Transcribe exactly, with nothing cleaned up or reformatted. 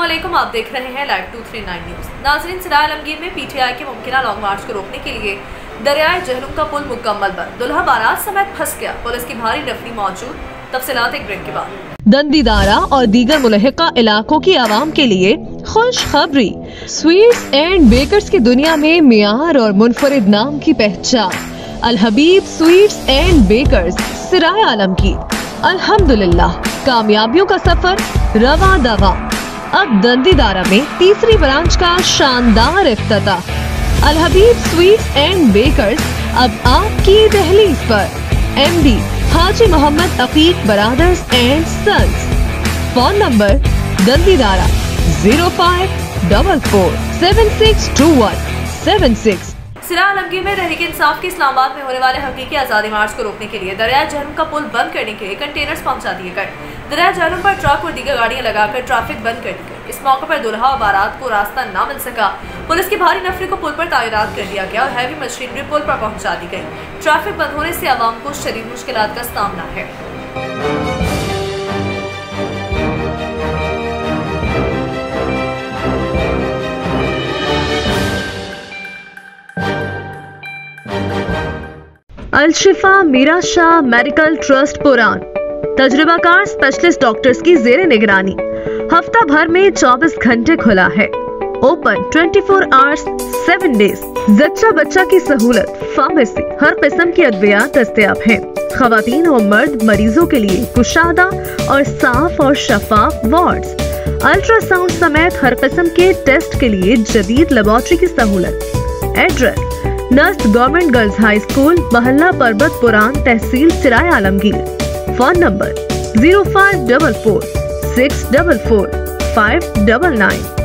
अस्सलामुअलैकुम, आप देख रहे हैं live two three nine news. नाज़रीन, सिराय आलमगीर में पीटीआई के मुमकिना लॉन्ग मार्च को रोकने के लिए दरियाए जहलुम का पुल मुकम्मल बंद, दुल्हा बारात समेत फंस गया। पुलिस की भारी नफरी मौजूद। तफसीलात एक ब्रेक के बाद। दंदीदारा और दीगर मुलहिका इलाकों की आवाम के लिए खुशखबरी। स्वीट्स एंड बेकर्स की दुनिया में मियार और मुनफरिद नाम की पहचान। Al Habib sweets and bakers, Sarai Alamgir. अल्हम्दुलिल्लाह, कामयाबियों का सफर रवा दवा। अब दंदीदारा में तीसरी ब्रांच का शानदार इफ्तिताह। Al Habib sweets and bakers अब आपकी दहलीज पर। MD Haji Mohammad Aqeeq brothers and sons. Phone number दंदीदारा zero five double four seven six two one seven six. Sarai Alamgir में तहरीक इंसाफ की इस्लामाबाद में होने वाले हकीकी आज़ादी मार्च को रोकने के लिए दरियाए जहलुम का पुल बंद करने के लिए कंटेनर्स पहुंचा दिए गए। दरियाए जहलुम पर ट्रक और दीगर गाड़ियां लगाकर ट्रैफिक बंद कर दी गई। इस मौके पर दुल्हा और बारात को रास्ता न मिल सका। पुलिस की भारी नफरी को पुल पर तैनात कर दिया गया और हैवी मशीनरी पुल पर पहुंचा दी गई। ट्रैफिक बंद होने से आवाम को शदीद मुश्किलात का सामना है। अल-शिफा मीरा शाह मेडिकल ट्रस्ट पुरान, तजुर्बाकार स्पेशलिस्ट डॉक्टर्स की जेरे निगरानी, हफ्ता भर में चौबीस घंटे खुला है। ओपन चौबीस आवर्स सेवन डेज। जच्चा बच्चा की सहूलत, फार्मेसी, हर किस्म की अद्वियात दस्तयाब है। खवातीन और मर्द मरीजों के लिए कुशादा और साफ और शफाफ वार्ड्स, अल्ट्रासाउंड समेत हर किस्म के टेस्ट के लिए जदीद लेबोरेटरी की सहूलत। Address nurse government girls high school, मोहल्ला परबत पुरान, तहसील Sarai Alamgir. Phone number zero five double four six double four five double nine.